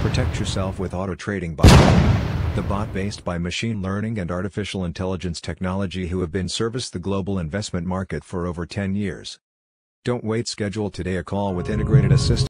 Protect yourself with Auto Trading Bot. The bot based by machine learning and artificial intelligence technology who have been serviced the global investment market for over 10 years. Don't wait, schedule today a call with integrated assistance.